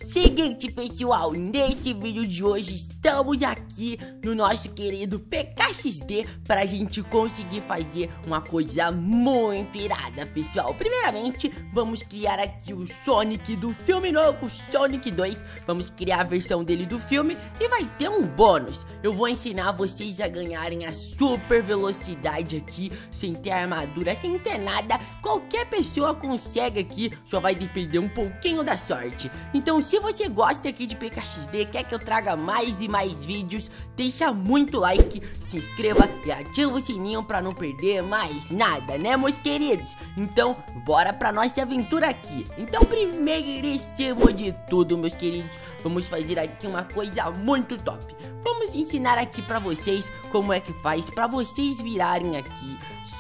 Seguinte, pessoal, nesse vídeo de hoje estamos aqui no nosso querido PKXD pra gente conseguir fazer uma coisa muito irada, pessoal. Primeiramente, vamos criar aqui o Sonic do filme novo, Sonic 2. Vamos criar a versão dele do filme e vai ter um bônus. Eu vou ensinar vocês a ganharem a super velocidade aqui, sem ter armadura, sem ter nada. Qualquer pessoa consegue aqui, só vai depender um pouquinho da sorte. Então, se você gosta aqui de PKXD, quer que eu traga mais e mais vídeos, deixa muito like, se inscreva e ativa o sininho pra não perder mais nada, né, meus queridos? Então, bora pra nossa aventura aqui. Então, primeiríssimo de tudo, meus queridos, vamos fazer aqui uma coisa muito top. Vamos ensinar aqui pra vocês como é que faz pra vocês virarem aqui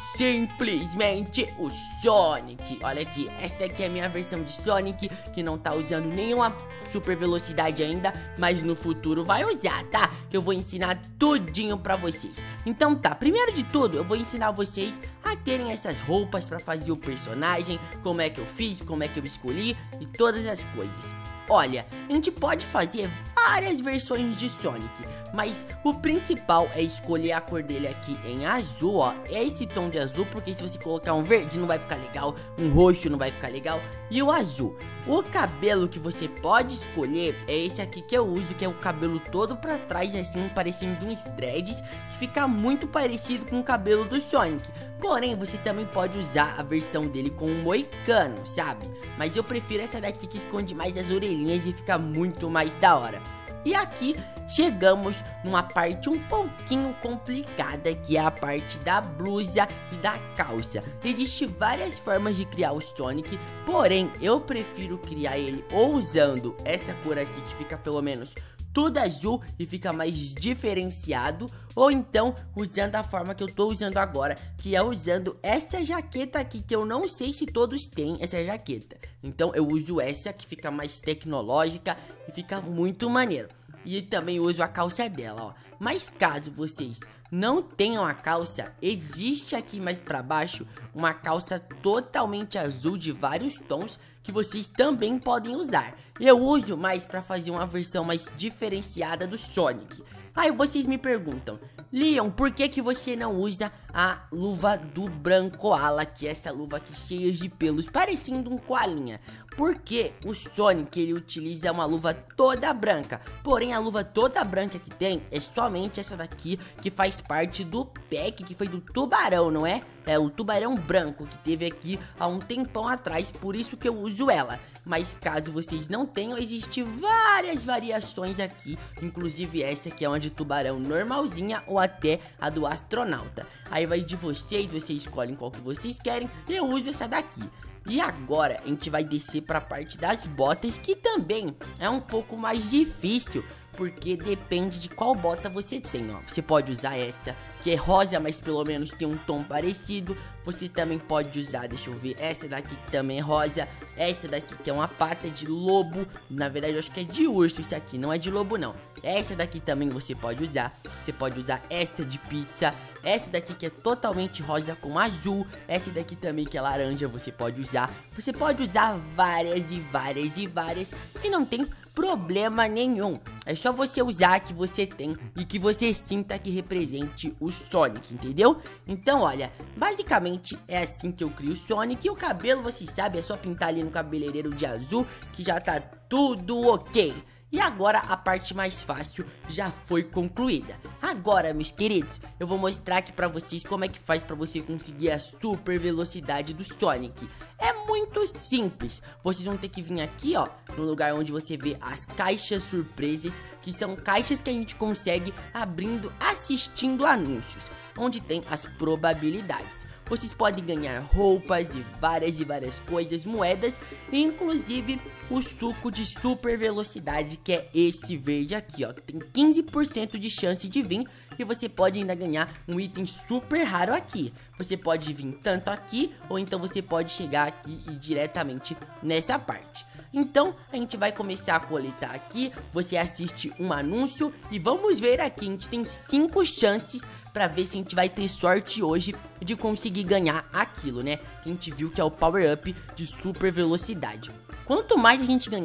simplesmente o Sonic. Olha aqui, essa daqui é a minha versão de Sonic, que não tá usando nenhuma super velocidade ainda, mas no futuro vai usar, tá? Que eu vou ensinar tudinho pra vocês. Então tá, primeiro de tudo, eu vou ensinar vocês a terem essas roupas pra fazer o personagem, como é que eu fiz, como é que eu escolhi e todas as coisas. Olha, a gente pode fazer várias versões de Sonic, mas o principal é escolher a cor dele aqui em azul, ó. É esse tom de azul, porque se você colocar um verde não vai ficar legal, um roxo não vai ficar legal, e o azul. O cabelo que você pode escolher é esse aqui que eu uso, que é o cabelo todo pra trás, assim, parecendo uns dreads, que fica muito parecido com o cabelo do Sonic. Porém, você também pode usar a versão dele com um moicano, sabe? Mas eu prefiro essa daqui que esconde mais as orelhinhas e fica muito mais da hora. E aqui chegamos numa parte um pouquinho complicada, que é a parte da blusa e da calça. Existem várias formas de criar o Sonic, porém eu prefiro criar ele ou usando essa cor aqui que fica pelo menos tudo azul e fica mais diferenciado, ou então usando a forma que eu tô usando agora, que é usando essa jaqueta aqui, que eu não sei se todos têm essa jaqueta. Então eu uso essa que fica mais tecnológica e fica muito maneiro. E também uso a calça dela, ó. Mas caso vocês não tenham a calça, existe aqui mais pra baixo uma calça totalmente azul de vários tons que vocês também podem usar. Eu uso mais pra fazer uma versão mais diferenciada do Sonic. Aí vocês me perguntam, Leon, por que você não usa a luva do Brancoala, que é essa luva aqui cheia de pelos, parecendo um koalinha? Porque o Sonic, ele utiliza uma luva toda branca, porém a luva toda branca que tem é somente essa daqui, que faz parte do pack, que foi do tubarão, não é? É o tubarão branco que teve aqui há um tempão atrás, por isso que eu uso ela. Mas caso vocês não tenham, existem várias variações aqui, inclusive essa que é uma de tubarão normalzinha ou até a do astronauta. Aí vai de vocês escolhem qual que vocês querem, eu uso essa daqui. E agora a gente vai descer para a parte das botas, que também é um pouco mais difícil, porque depende de qual bota você tem, ó. Você pode usar essa, que é rosa, mas pelo menos tem um tom parecido. Você também pode usar, deixa eu ver, essa daqui que também é rosa. Essa daqui que é uma pata de lobo. Na verdade eu acho que é de urso isso aqui, não é de lobo não. Essa daqui também você pode usar. Você pode usar essa de pizza. Essa daqui que é totalmente rosa com azul. Essa daqui também que é laranja você pode usar. Você pode usar várias e várias e várias, e não tem problema nenhum. É só você usar a que você tem e que você sinta que represente o Sonic, entendeu? Então, olha, basicamente é assim que eu crio o Sonic. E o cabelo, você sabe, é só pintar ali no cabeleireiro de azul, que já tá tudo ok. E agora a parte mais fácil já foi concluída. Agora, meus queridos, eu vou mostrar aqui pra vocês como é que faz pra você conseguir a super velocidade do Sonic. É muito simples. Vocês vão ter que vir aqui, ó, no lugar onde você vê as caixas surpresas, que são caixas que a gente consegue abrindo assistindo anúncios, onde tem as probabilidades. Vocês podem ganhar roupas e várias coisas, moedas, e inclusive o suco de super velocidade, que é esse verde aqui, ó. Tem 15% de chance de vir, e você pode ainda ganhar um item super raro aqui. Você pode vir tanto aqui, ou então você pode chegar aqui e diretamente nessa parte. Então, a gente vai começar a coletar aqui, você assiste um anúncio e vamos ver aqui, a gente tem 5 chances pra ver se a gente vai ter sorte hoje de conseguir ganhar aquilo, né? Que a gente viu que é o power up de super velocidade. Quanto mais a gente ganhar,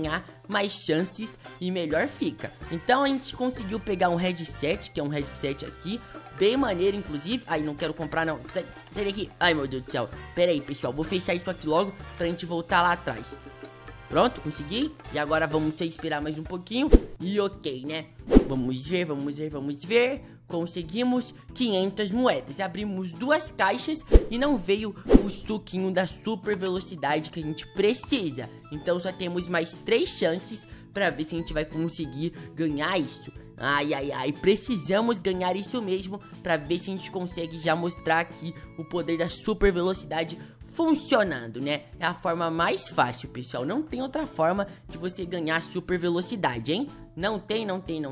mais chances e melhor fica. Então a gente conseguiu pegar um headset, que é um headset aqui, bem maneiro inclusive. Ai, não quero comprar não, sai daqui. Ai, meu Deus do céu, pera aí pessoal, vou fechar isso aqui logo pra gente voltar lá atrás. Pronto, consegui. E agora vamos esperar mais um pouquinho. E ok, né? Vamos ver. Conseguimos 500 moedas. Abrimos 2 caixas e não veio o suquinho da super velocidade que a gente precisa. Então só temos mais 3 chances pra ver se a gente vai conseguir ganhar isso. Ai, precisamos ganhar isso mesmo pra ver se a gente consegue já mostrar aqui o poder da super velocidade funcionando, né? É a forma mais fácil, pessoal. Não tem outra forma de você ganhar super velocidade, hein? Não tem.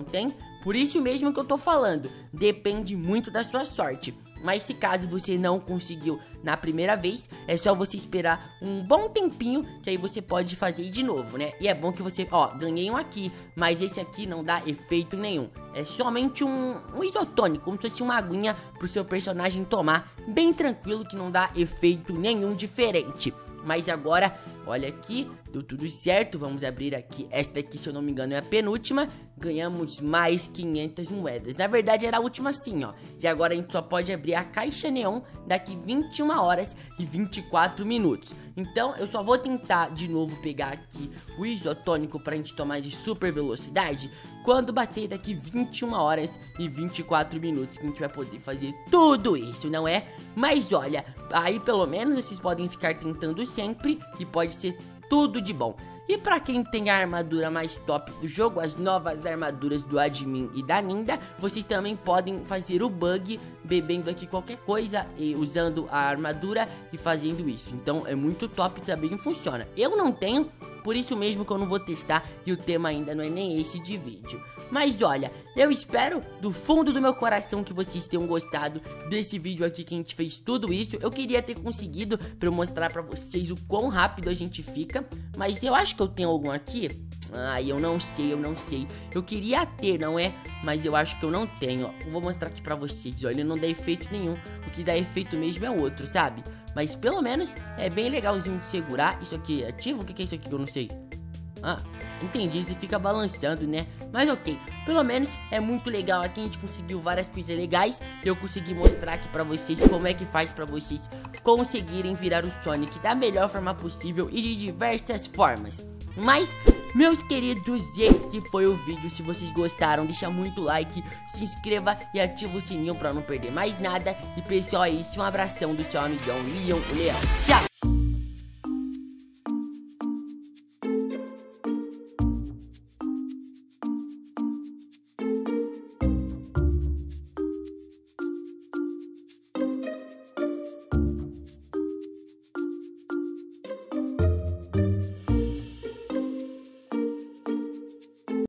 Por isso mesmo que eu tô falando. Depende muito da sua sorte. Mas se caso você não conseguiu na primeira vez, é só você esperar um bom tempinho, que aí você pode fazer de novo, né? E é bom que você, ó, ganhei um aqui, mas esse aqui não dá efeito nenhum. É somente um isotônico, como se fosse uma aguinha pro seu personagem tomar, bem tranquilo, que não dá efeito nenhum diferente. Mas agora, olha aqui, deu tudo certo, vamos abrir aqui, esta daqui se eu não me engano é a penúltima, ganhamos mais 500 moedas, na verdade era a última sim, ó, e agora a gente só pode abrir a caixa neon daqui 21 horas e 24 minutos, então eu só vou tentar de novo pegar aqui o isotônico pra gente tomar de super velocidade, quando bater daqui 21 horas e 24 minutos, que a gente vai poder fazer tudo isso, não é? Mas olha, aí pelo menos vocês podem ficar tentando sempre e pode ser tudo de bom. E pra quem tem a armadura mais top do jogo, as novas armaduras do Admin e da Ninda, vocês também podem fazer o bug bebendo aqui qualquer coisa e usando a armadura e fazendo isso. Então é muito top, também funciona. Eu não tenho, por isso mesmo que eu não vou testar e o tema ainda não é nem esse de vídeo. Mas olha, eu espero do fundo do meu coração que vocês tenham gostado desse vídeo aqui que a gente fez tudo isso. Eu queria ter conseguido pra eu mostrar pra vocês o quão rápido a gente fica, mas eu acho que eu tenho algum aqui. Ai, eu não sei. Eu queria ter, não é? Mas eu acho que eu não tenho, ó. Eu vou mostrar aqui pra vocês, ó. Ele não dá efeito nenhum. O que dá efeito mesmo é outro, sabe? Mas pelo menos é bem legalzinho de segurar. Isso aqui é ativo? O que é isso aqui que eu não sei? Ah, entendi, você fica balançando, né? Mas ok, pelo menos é muito legal. Aqui a gente conseguiu várias coisas legais. Eu consegui mostrar aqui pra vocês como é que faz pra vocês conseguirem virar o Sonic da melhor forma possível e de diversas formas. Mas, meus queridos, esse foi o vídeo. Se vocês gostaram, deixa muito like, se inscreva e ativa o sininho pra não perder mais nada. E pessoal, é isso, um abração do seu amigão Leon, o Leão. Tchau!